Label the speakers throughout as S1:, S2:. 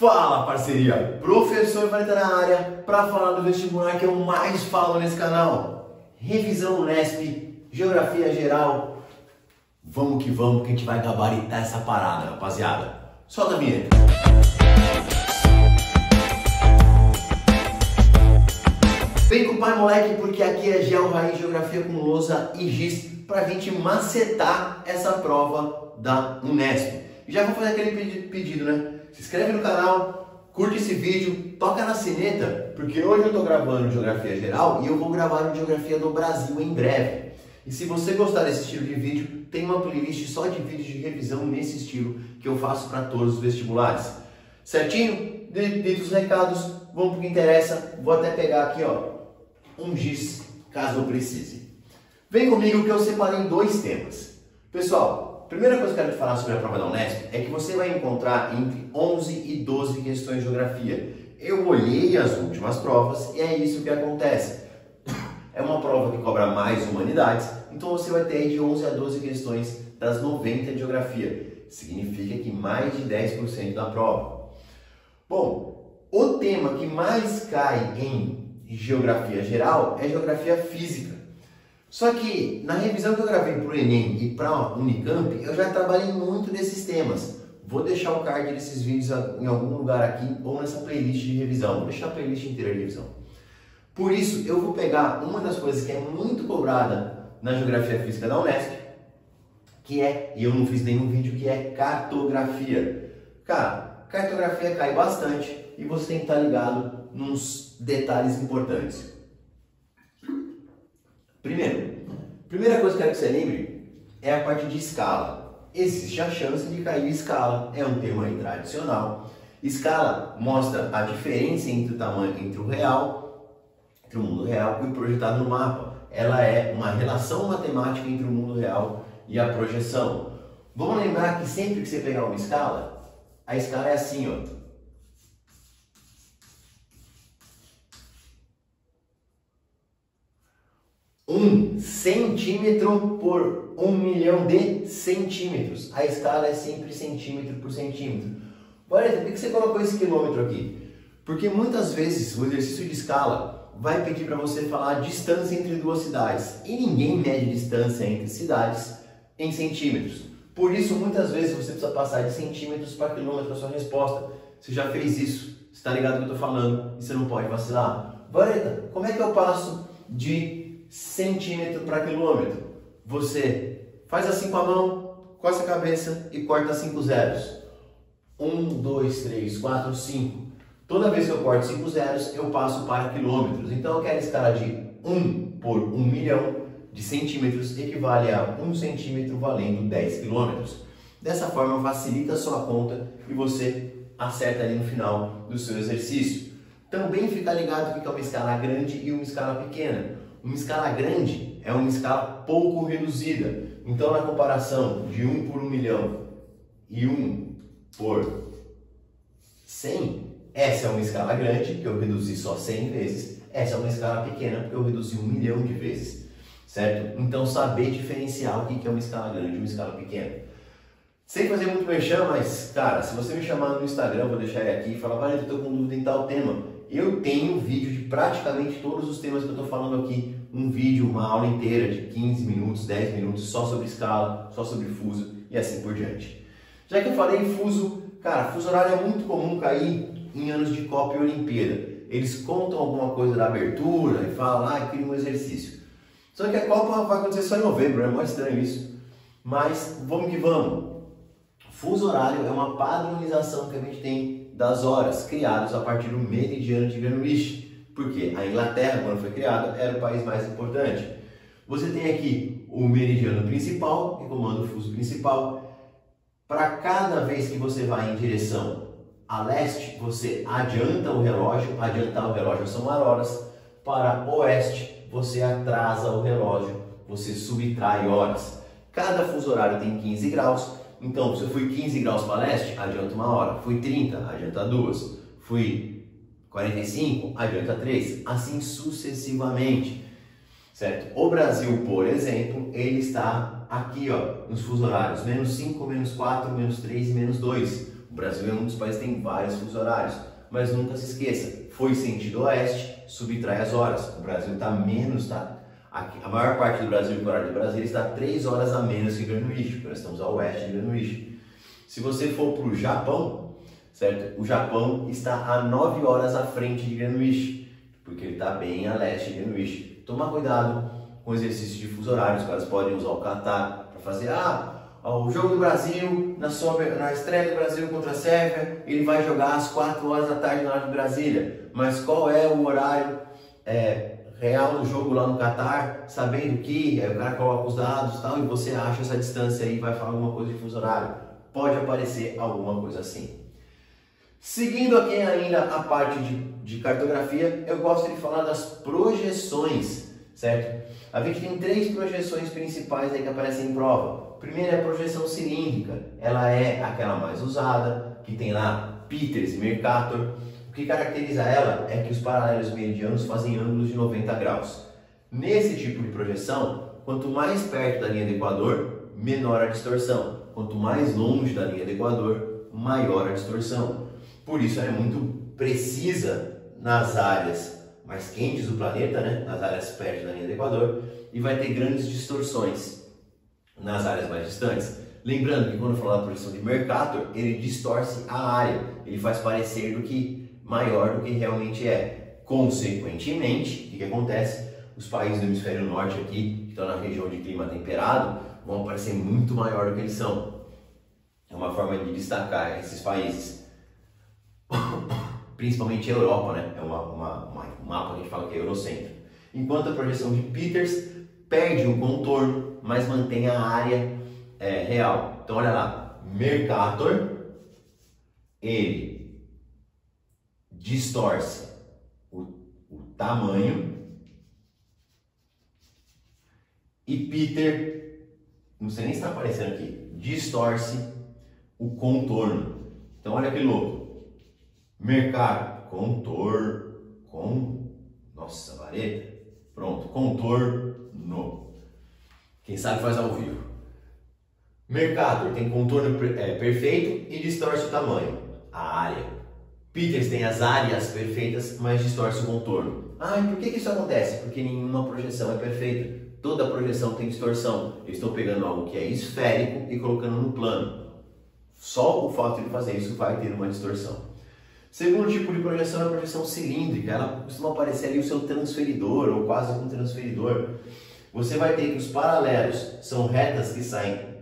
S1: Fala, parceria! Professor Vareta na área para falar do vestibular que eu mais falo nesse canal. Revisão Unesp, Geografia Geral. Vamos que a gente vai gabaritar essa parada, rapaziada. Solta a vinheta. Vem com o pai, moleque, porque aqui é Geo Raiz, Geografia com lousa e giz pra gente macetar essa prova da Unesp. E já vou fazer aquele pedido, né? Se inscreve no canal, curte esse vídeo, toca na sineta, porque hoje eu tô gravando Geografia Geral e eu vou gravar uma Geografia do Brasil em breve. E se você gostar desse estilo de vídeo, tem uma playlist só de vídeos de revisão nesse estilo que eu faço para todos os vestibulares. Certinho? Dito os recados, vamos pro que interessa. Vou até pegar aqui, ó, um giz, caso eu precise. Vem comigo que eu separei dois temas. Pessoal, primeira coisa que eu quero te falar sobre a prova da Unesp é que você vai encontrar entre 11 e 12 questões de geografia. Eu olhei as últimas provas e é isso que acontece. É uma prova que cobra mais humanidades, então você vai ter de 11 a 12 questões das 90 de geografia. Significa que mais de 10% da prova. Bom, o tema que mais cai em geografia geral é geografia física. Só que na revisão que eu gravei para o Enem e para a Unicamp, eu já trabalhei muito nesses temas. Vou deixar o card desses vídeos em algum lugar aqui ou nessa playlist de revisão. Vou deixar a playlist inteira de revisão. Por isso, eu vou pegar uma das coisas que é muito cobrada na geografia física da Unesp, que é, e eu não fiz nenhum vídeo, que é cartografia. Cara, cartografia cai bastante e você tem que estar ligado nos detalhes importantes. Primeira coisa que eu quero que você lembre é a parte de escala. Existe a chance de cair escala, é um tema aí tradicional. Escala mostra a diferença entre o tamanho, entre o mundo real e o projetado no mapa. Ela é uma relação matemática entre o mundo real e a projeção. Vamos lembrar que sempre que você pegar uma escala, a escala é assim, ó. 1 centímetro por 1 milhão de centímetros. A escala é sempre centímetro por centímetro. Olha, por que você colocou esse quilômetro aqui? Porque muitas vezes o exercício de escala vai pedir para você falar a distância entre duas cidades. E ninguém mede distância entre cidades em centímetros. Por isso, muitas vezes você precisa passar de centímetros para quilômetro a sua resposta. Você já fez isso, você está ligado no que eu estou falando e você não pode vacilar. Vareta, como é que eu passo de centímetro para quilômetro? Você faz assim com a mão, coça a cabeça e corta 5 zeros. 1, 2, 3, 4, 5. Toda vez que eu corto 5 zeros, eu passo para quilômetros. Então eu quero escala de 1 por 1 milhão de centímetros equivale a 1 centímetro valendo 10 quilômetros. Dessa forma facilita a sua conta e você acerta ali no final do seu exercício. Também fica ligado que é uma escala grande e uma escala pequena. Uma escala grande é uma escala pouco reduzida. Então, na comparação de 1 por 1 milhão e 1 por 100, essa é uma escala grande, que eu reduzi só 100 vezes. Essa é uma escala pequena, porque eu reduzi 1 milhão de vezes. Certo? Então, saber diferenciar o que é uma escala grande e uma escala pequena. Sem fazer muito merchan, mas, cara, se você me chamar no Instagram, eu vou deixar ele aqui e falar, eu estou com dúvida em tal tema. Eu tenho vídeo de praticamente todos os temas que eu estou falando aqui. Um vídeo, uma aula inteira de 15 minutos, 10 minutos, só sobre escala, só sobre fuso e assim por diante. Já que eu falei em fuso, cara, fuso horário é muito comum cair em anos de Copa e Olimpíada. Eles contam alguma coisa da abertura e falam lá, cria um exercício. Só que a Copa vai acontecer só em novembro, é mais estranho isso. Mas vamos que vamos. Fuso horário é uma padronização que a gente tem das horas criadas a partir do meridiano de Greenwich, porque a Inglaterra, quando foi criada, era o país mais importante. Você tem aqui o meridiano principal, que comanda o fuso principal. Para cada vez que você vai em direção a leste, você adianta o relógio. Adiantar o relógio são horas. Para oeste, você atrasa o relógio, você subtrai horas. Cada fuso horário tem 15 graus. Então, se eu fui 15 graus para leste, adianta 1 hora. Fui 30, adianta 2. Fui 45, adianta 3. Assim sucessivamente. Certo? O Brasil, por exemplo, ele está aqui, ó, nos fusos horários. -5, -4, -3 e -2. O Brasil é um dos países que tem vários fusos horários, mas nunca se esqueça, foi sentido oeste, subtrai as horas. O Brasil está menos, tá? A maior parte do Brasil, o horário de Brasília, está 3 horas a menos que Greenwich, porque nós estamos ao oeste de Greenwich. Se você for para o Japão, certo? O Japão está a 9 horas à frente de Greenwich, porque ele está bem a leste de Greenwich. Toma cuidado com o exercício de fuso horário, os caras podem usar o Catar para fazer, o jogo do Brasil, na estreia do Brasil contra a Sérvia, ele vai jogar às 4 horas da tarde na hora de Brasília, mas qual é o horário real do jogo lá no Catar, sabendo que aí o cara coloca os dados tal, e você acha essa distância aí e vai falar alguma coisa de fuso horário. Pode aparecer alguma coisa assim. Seguindo aqui ainda a parte de cartografia, eu gosto de falar das projeções, certo? A gente tem 3 projeções principais aí que aparecem em prova. Primeiro é a projeção cilíndrica, ela é aquela mais usada, que tem lá Peters e Mercator. O que caracteriza ela é que os paralelos meridianos fazem ângulos de 90 graus. Nesse tipo de projeção, quanto mais perto da linha do Equador, menor a distorção. Quanto mais longe da linha do Equador, maior a distorção. Por isso ela é muito precisa nas áreas mais quentes do planeta, né? Nas áreas perto da linha do Equador, e vai ter grandes distorções nas áreas mais distantes. Lembrando que quando eu falar da projeção de Mercator, ele distorce a área, ele faz parecer do que maior do que realmente é. Consequentemente, o que acontece? Os países do hemisfério norte aqui, que estão na região de clima temperado, vão parecer muito maior do que eles são. É uma forma de destacar esses países. Principalmente a Europa, né? É um mapa que a gente fala que é eurocêntrico. Enquanto a projeção de Peters perde o contorno, mas mantém a área real. Então olha lá, Mercator, ele distorce o tamanho, e Peter, não sei nem se está aparecendo aqui, distorce o contorno. Então olha que louco, Mercator, nossa, vareta, pronto, contorno, quem sabe faz ao vivo. Mercator tem contorno perfeito e distorce o tamanho, a área. Peters tem as áreas perfeitas, mas distorce o contorno. E por que isso acontece? Porque nenhuma projeção é perfeita. Toda projeção tem distorção. Eu estou pegando algo que é esférico e colocando no plano. Só o fato de fazer isso vai ter uma distorção. Segundo tipo de projeção é a projeção cilíndrica. Ela costuma aparecer ali o seu transferidor, ou quase um transferidor. Você vai ter que os paralelos são retas que saem,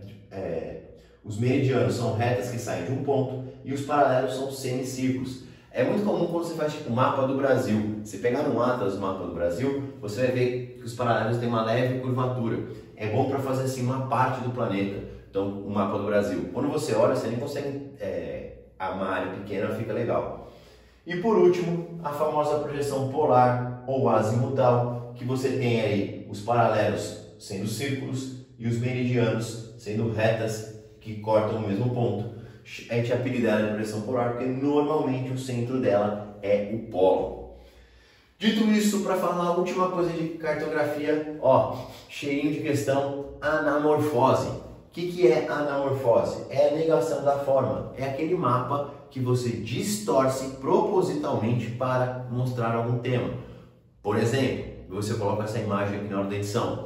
S1: os meridianos são retas que saem de um ponto, e os paralelos são semicírculos. É muito comum quando você faz tipo mapa do Brasil. Se pegar no atlas do mapa do Brasil, você vai ver que os paralelos têm uma leve curvatura. É bom para fazer assim uma parte do planeta. Então, o mapa do Brasil. Quando você olha, você nem consegue uma área pequena, fica legal. E por último, a famosa projeção polar ou azimutal, que você tem aí os paralelos sendo círculos e os meridianos sendo retas que cortam o mesmo ponto. A gente apelida ela de projeção polar porque normalmente o centro dela é o polo. Dito isso, para falar a última coisa de cartografia, cheirinho de questão, anamorfose. O que é anamorfose? É a negação da forma. É aquele mapa que você distorce propositalmente para mostrar algum tema. Por exemplo, você coloca essa imagem aqui na hora da edição.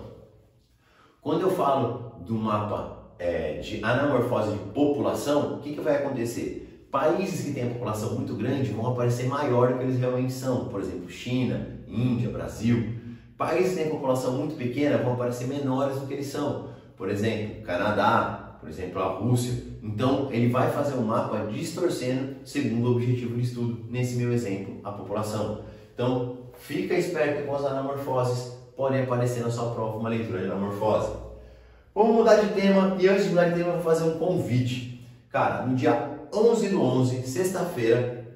S1: Quando eu falo do mapa de anamorfose de população, o que vai acontecer? Países que têm a população muito grande vão aparecer maior do que eles realmente são. Por exemplo, China, Índia, Brasil. Países que têm a população muito pequena vão aparecer menores do que eles são. Por exemplo, Canadá, por exemplo, a Rússia. Então, ele vai fazer um mapa distorcendo segundo o objetivo de estudo. Nesse meu exemplo, a população. Então, fica esperto com as anamorfoses. Podem aparecer na sua prova uma leitura de anamorfose. Vamos mudar de tema, e antes de mudar de tema eu vou fazer um convite. Cara, no dia 11/11, sexta-feira,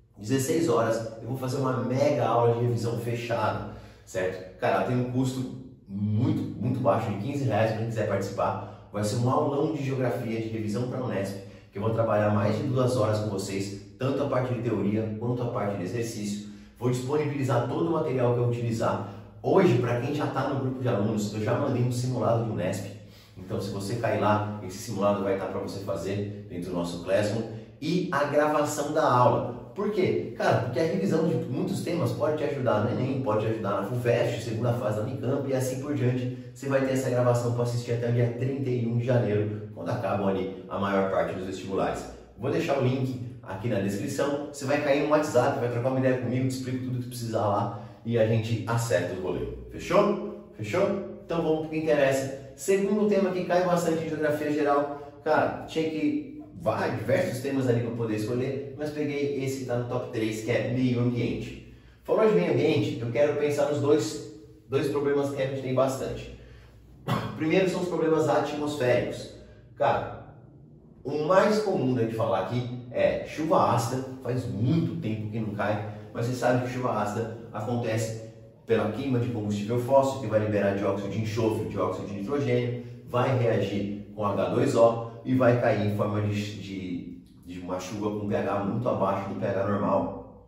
S1: 16 horas, eu vou fazer uma mega aula de revisão fechada, certo? Cara, tem um custo muito baixo, de R$15, para quem quiser participar. Vai ser um aulão de geografia, de revisão para a Unesp, que eu vou trabalhar mais de 2 horas com vocês, tanto a parte de teoria quanto a parte de exercício. Vou disponibilizar todo o material que eu utilizar. Hoje, para quem já está no grupo de alunos, eu já mandei um simulado de Unesp. Então, se você cair lá, esse simulado vai estar para você fazer dentro do nosso Classroom. e a gravação da aula. Por quê? Cara, porque a revisão de muitos temas pode te ajudar no Enem, pode te ajudar na FUVEST, segunda fase da Unicamp e assim por diante. Você vai ter essa gravação para assistir até o dia 31 de janeiro, quando acabam ali a maior parte dos vestibulares. Vou deixar o link aqui na descrição. Você vai cair no WhatsApp, vai trocar uma ideia comigo, te explico tudo que precisar lá e a gente acerta o rolê. Fechou? Fechou? Então vamos para o que interessa. Segundo tema que cai bastante em geografia geral, cara, tinha que diversos temas ali para poder escolher, mas peguei esse que está no top 3, que é meio ambiente. Falou de meio ambiente, eu quero pensar nos dois problemas que a gente tem bastante. Primeiro são os problemas atmosféricos. Cara, o mais comum da gente falar aqui é chuva ácida. Faz muito tempo que não cai, mas você sabe que chuva ácida acontece pela queima de combustível fóssil, que vai liberar dióxido de enxofre, dióxido de nitrogênio, vai reagir com H2O e vai cair em forma de uma chuva com pH muito abaixo do pH normal.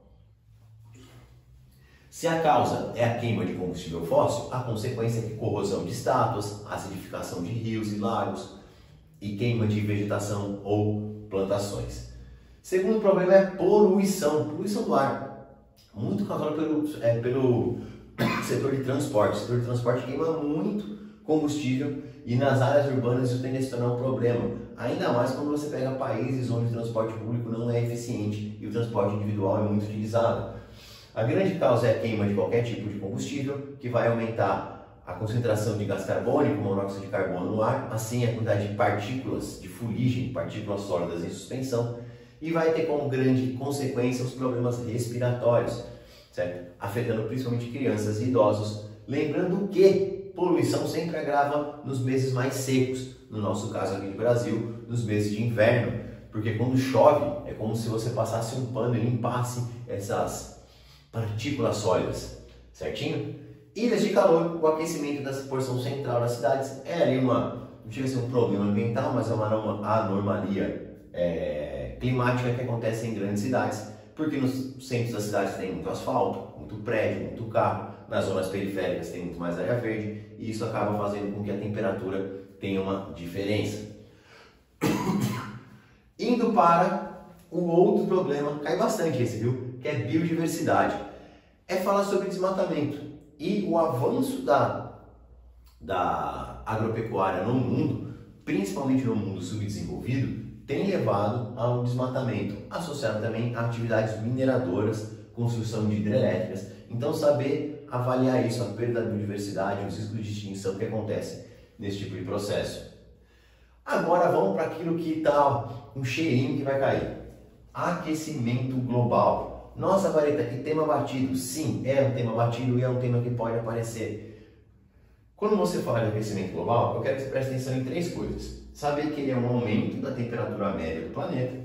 S1: Se a causa é a queima de combustível fóssil, a consequência é que corrosão de estátuas, acidificação de rios e lagos e queima de vegetação ou plantações. Segundo problema é poluição do ar, muito causado pelo setor de transporte. O setor de transporte queima muito combustível e nas áreas urbanas isso tende a se tornar um problema, ainda mais quando você pega países onde o transporte público não é eficiente e o transporte individual é muito utilizado. A grande causa é a queima de qualquer tipo de combustível, que vai aumentar a concentração de gás carbônico, monóxido de carbono no ar, assim a quantidade de partículas de fuligem, partículas sólidas em suspensão, e vai ter como grande consequência os problemas respiratórios, certo? Afetando principalmente crianças e idosos. Lembrando que poluição sempre agrava nos meses mais secos, no nosso caso aqui no Brasil, nos meses de inverno, porque quando chove é como se você passasse um pano e limpasse essas partículas sólidas, certinho? Ilhas de calor, o aquecimento da porção central das cidades é ali não chega a ser um problema ambiental, mas é uma anormalia climática que acontece em grandes cidades, porque nos centros das cidades tem muito asfalto, muito prédio, muito carro, nas zonas periféricas tem muito mais área verde e isso acaba fazendo com que a temperatura tenha uma diferença. Indo para o outro problema, cai bastante esse, viu? Que é biodiversidade. É falar sobre desmatamento e o avanço da agropecuária no mundo, principalmente no mundo subdesenvolvido, tem levado ao desmatamento, associado também a atividades mineradoras, construção de hidrelétricas. Então saber avaliar isso, a perda da biodiversidade, os riscos de extinção que acontecem nesse tipo de processo. Agora vamos para aquilo que está um cheirinho que vai cair. Aquecimento global. Nossa, Vareta, que tema batido. Sim, é um tema batido e é um tema que pode aparecer. Quando você fala de aquecimento global, eu quero que você preste atenção em três coisas. Saber que ele é um aumento da temperatura média do planeta.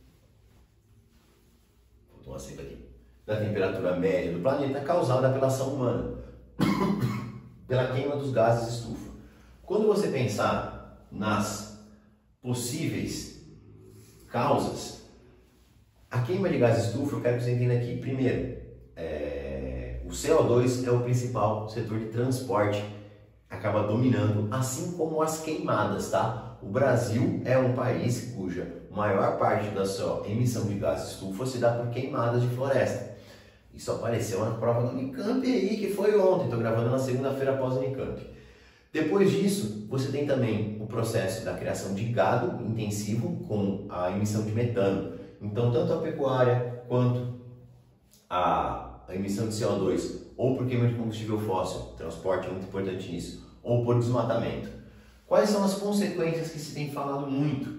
S1: Vou tomar sempre aqui. Da temperatura média do planeta causada pela ação humana, pela queima dos gases estufa. Quando você pensar nas possíveis causas, a queima de gás estufa, eu quero que você entenda aqui. Primeiro, o CO2 é o principal setor de transporte, acaba dominando, assim como as queimadas, tá? O Brasil é um país cuja maior parte da sua emissão de gás estufa se dá por queimadas de floresta. Isso apareceu na prova do Unicamp aí, que foi ontem, estou gravando na segunda-feira após o Unicamp. Depois disso, você tem também o processo da criação de gado intensivo com a emissão de metano. Então, tanto a pecuária quanto a emissão de CO2, ou por queima de combustível fóssil, transporte é muito importante nisso, ou por desmatamento. Quais são as consequências que se tem falado muito?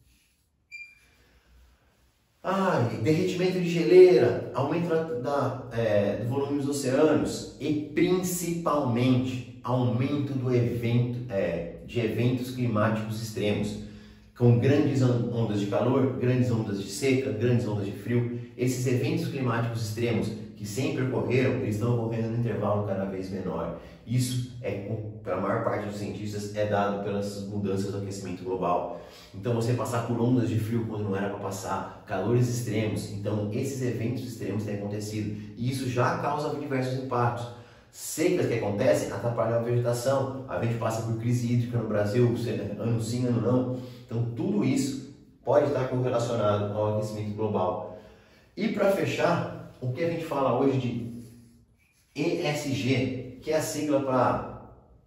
S1: Derretimento de geleira, aumento do volume dos oceanos e principalmente aumento de eventos climáticos extremos, com grandes ondas de calor, grandes ondas de seca, grandes ondas de frio. Esses eventos climáticos extremos que sempre ocorreram, eles estão ocorrendo no intervalo cada vez menor. Isso, pela maior parte dos cientistas, é dado pelas mudanças do aquecimento global. Então você passar por ondas de frio quando não era para passar, calores extremos, então esses eventos extremos têm acontecido e isso já causa diversos impactos. Secas que acontecem atrapalham a vegetação, a gente passa por crise hídrica no Brasil, ano sim, ano não. Então tudo isso pode estar correlacionado ao aquecimento global. E para fechar, o que a gente fala hoje de ESG, que é a sigla para,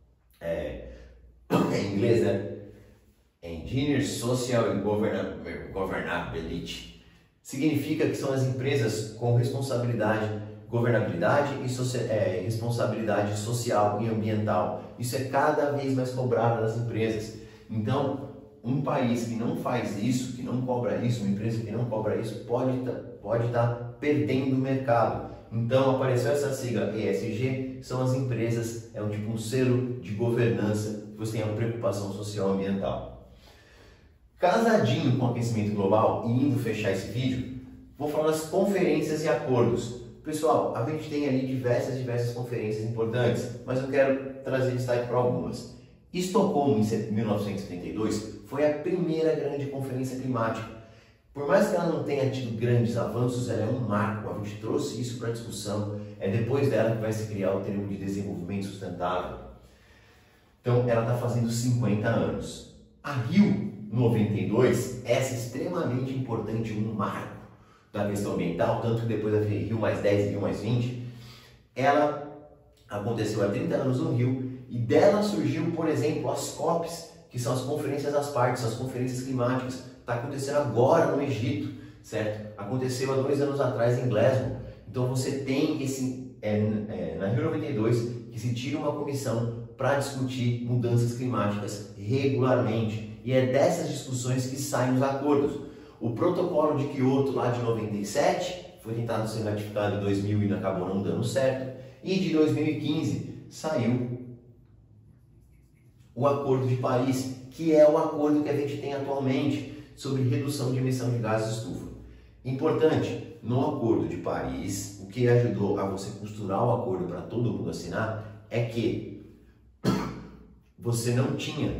S1: em inglês, né? Engineer Social and Governability. Significa que são as empresas com governabilidade e responsabilidade social e ambiental. Isso é cada vez mais cobrado das empresas. Então, um país que não faz isso, que não cobra isso, uma empresa que não cobra isso, pode estar perdendo o mercado. Então, apareceu essa sigla ESG, são as empresas, é um selo de governança que você tem uma preocupação social e ambiental. Casadinho com o aquecimento global e indo fechar esse vídeo, vou falar das conferências e acordos. Pessoal, a gente tem ali diversas conferências importantes, mas eu quero trazer destaque para algumas. Estocolmo, em 1972, foi a primeira grande conferência climática. Por mais que ela não tenha tido grandes avanços, ela é um marco, a gente trouxe isso para a discussão, é depois dela que vai se criar o termo de desenvolvimento sustentável. Então, ela está fazendo 50 anos. A Rio 92, essa é extremamente importante, um marco da questão ambiental, tanto que depois da Rio mais 10 e Rio mais 20, ela aconteceu há 30 anos no Rio, e dela surgiu, por exemplo, as COPs, que são as conferências das partes, as conferências climáticas. Está acontecendo agora no Egito, certo? Aconteceu há 2 anos atrás em Glasgow. Então você tem esse, na Rio 92, que se tira uma comissão para discutir mudanças climáticas regularmente. E é dessas discussões que saem os acordos. O protocolo de Kyoto lá de 97 foi tentado ser ratificado em 2000 e acabou não dando certo. E de 2015 saiu o Acordo de Paris, que é o acordo que a gente tem atualmente sobre redução de emissão de gases de estufa. Importante, no Acordo de Paris, o que ajudou a você costurar o acordo para todo mundo assinar é que você não tinha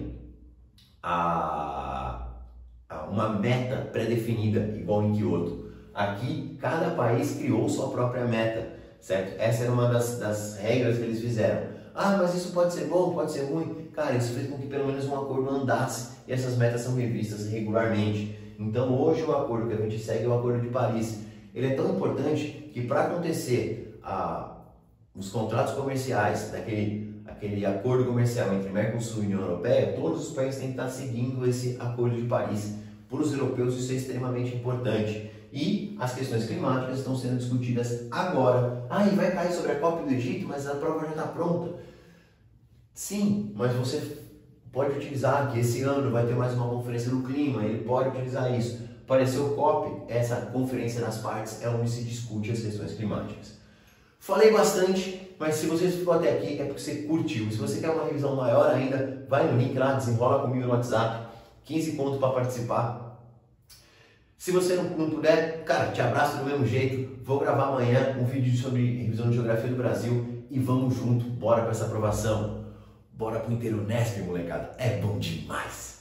S1: uma meta pré-definida igual em Kyoto. Aqui, cada país criou sua própria meta, certo? Essa era uma das regras que eles fizeram. Ah, mas isso pode ser bom, pode ser ruim. Cara, isso fez com que pelo menos um acordo andasse e essas metas são revistas regularmente. Então hoje o acordo que a gente segue é o Acordo de Paris. Ele é tão importante que para acontecer os contratos comerciais, aquele acordo comercial entre Mercosul e União Europeia, todos os países têm que estar seguindo esse Acordo de Paris. Para os europeus isso é extremamente importante. E as questões climáticas estão sendo discutidas agora. Ah, e vai cair sobre a COP do Egito, mas a prova já está pronta. Sim, mas você pode utilizar que esse ano vai ter mais uma conferência do clima, ele pode utilizar isso. Apareceu o COP, essa conferência das partes é onde se discute as questões climáticas. Falei bastante, mas se você ficou até aqui é porque você curtiu. Se você quer uma revisão maior ainda, vai no link lá, desenrola comigo no WhatsApp, 15 pontos para participar. Se você não puder, cara, te abraço do mesmo jeito. Vou gravar amanhã um vídeo sobre revisão de geografia do Brasil e vamos junto, bora para essa aprovação. Bora pro Interunesp, molecada. É bom demais.